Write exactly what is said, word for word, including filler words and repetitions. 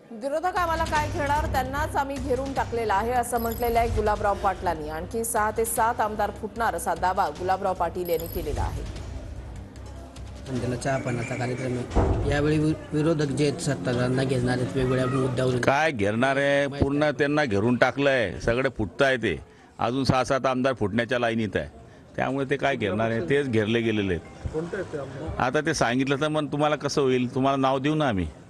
विरोधक आम्हाला काय घेणार, त्यांनाच आम्ही घेरून टाकलेला आहे असं म्हटलेलं आहे गुलाबराव पाटलांनी। आणखी सहा ते सात आमदार फुटणार असा दावा गुलाबराव पाटील यांनी केलेला आहे। त्यांना चहापानाचा कार्यक्रम आहे। यावेळी विरोधक जे सत्ताधाऱ्यांना घेणार आहेत वेगवेगळ्या मुद्द्यावरून काय घेणार आहे, पूर्ण त्यांना घेरून टाकलंय, सगळे फुटताय ते अजून सहा सात आमदार फुटण्याच्या लाईनीत आहे, त्यामुळे ते काय घेणार आहे, तेच घेरले गेलेले आहेत। आता ते सांगितलं तर मग तुम्हाला कसं होईल, तुम्हाला नाव देऊ ना आम्ही।